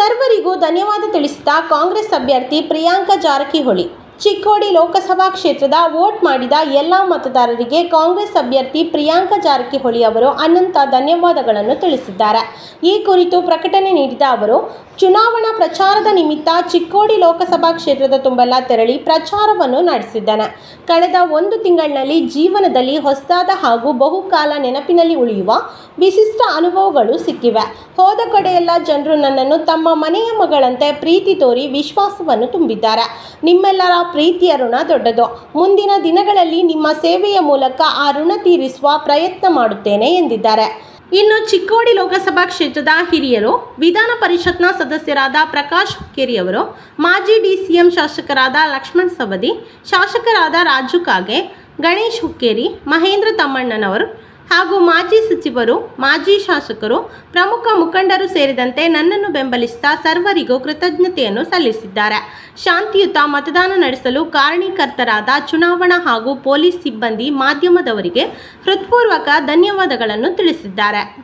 ಸರ್ವರಿಗೂ ಧನ್ಯವಾದ ತಿಳಿಸಿದ ಕಾಂಗ್ರೆಸ್ ಅಭ್ಯರ್ಥಿ ಪ್ರಿಯಾಂಕಾ ಜಾರಕಿಹೊಳಿ. ಚಿಕ್ಕೋಡಿ ಲೋಕಸಭಾ ಕ್ಷೇತ್ರದ ವೋಟ್ ಮಾಡಿದ ಎಲ್ಲ ಮತದಾರರಿಗೆ ಕಾಂಗ್ರೆಸ್ ಅಭ್ಯರ್ಥಿ ಪ್ರಿಯಾಂಕಾ ಜಾರಕಿಹೊಳಿ ಅವರು ಅನಂತ ಧನ್ಯವಾದಗಳನ್ನು ತಿಳಿಸಿದ್ದಾರೆ. ಈ ಕುರಿತು ಪ್ರಕಟಣೆ ನೀಡಿದ ಅವರು, ಚುನಾವಣಾ ಪ್ರಚಾರದ ನಿಮಿತ್ತ ಚಿಕ್ಕೋಡಿ ಲೋಕಸಭಾ ಕ್ಷೇತ್ರದ ತುಂಬೆಲ್ಲ ತೆರಳಿ ಪ್ರಚಾರವನ್ನು ನಡೆಸಿದ್ದೇನೆ. ಕಳೆದ 1 ತಿಂಗಳಿನಲ್ಲಿ ಜೀವನದಲ್ಲಿ ಹೊಸದಾದ ಹಾಗೂ ಬಹುಕಾಲ ನೆನಪಿನಲ್ಲಿ ಉಳಿಯುವ ವಿಶಿಷ್ಟ ಅನುಭವಗಳು ಸಿಕ್ಕಿವೆ. ಹೋದ ಕಡೆಯೆಲ್ಲ ಜನರು ನನ್ನನ್ನು ತಮ್ಮ ಮನೆಯ ಮಗಳಂತೆ ಪ್ರೀತಿ ತೋರಿ ವಿಶ್ವಾಸವನ್ನು ತುಂಬಿದ್ದಾರೆ. ನಿಮ್ಮೆಲ್ಲರ ಪ್ರೀತಿಯ ಋಣ ದೊಡ್ಡದು. ಮುಂದಿನ ದಿನಗಳಲ್ಲಿ ನಿಮ್ಮ ಸೇವೆಯ ಮೂಲಕ ಆ ಋಣ ತೀರಿಸುವ ಪ್ರಯತ್ನ ಮಾಡುತ್ತೇನೆ ಎಂದಿದ್ದಾರೆ. ಇನ್ನು ಚಿಕ್ಕೋಡಿ ಲೋಕಸಭಾ ಕ್ಷೇತ್ರದ ಹಿರಿಯರು, ವಿಧಾನ ಪರಿಷತ್ನ ಸದಸ್ಯರಾದ ಪ್ರಕಾಶ್ ಹುಕ್ಕೇರಿ ಅವರು, ಮಾಜಿ ಡಿಸಿಎಂ ಶಾಸಕರಾದ ಲಕ್ಷ್ಮಣ್ ಸವದಿ, ಶಾಸಕರಾದ ರಾಜು ಕಾಗೆ, ಗಣೇಶ್ ಹುಕ್ಕೇರಿ, ಮಹೇಂದ್ರ ತಮ್ಮಣ್ಣನವರು ಹಾಗೂ ಮಾಜಿ ಸಚಿವರು, ಮಾಜಿ ಶಾಸಕರು, ಪ್ರಮುಖ ಮುಖಂಡರು ಸೇರಿದಂತೆ ನನ್ನನ್ನು ಬೆಂಬಲಿಸಿದ ಸರ್ವರಿಗೂ ಕೃತಜ್ಞತೆಯನ್ನು ಸಲ್ಲಿಸಿದ್ದಾರೆ. ಶಾಂತಿಯುತ ಮತದಾನ ನಡೆಸಲು ಕಾರಣೀಕರ್ತರಾದ ಚುನಾವಣಾ ಹಾಗೂ ಪೊಲೀಸ್ ಸಿಬ್ಬಂದಿ, ಮಾಧ್ಯಮದವರಿಗೆ ಹೃತ್ಪೂರ್ವಕ ಧನ್ಯವಾದಗಳನ್ನು ತಿಳಿಸಿದ್ದಾರೆ.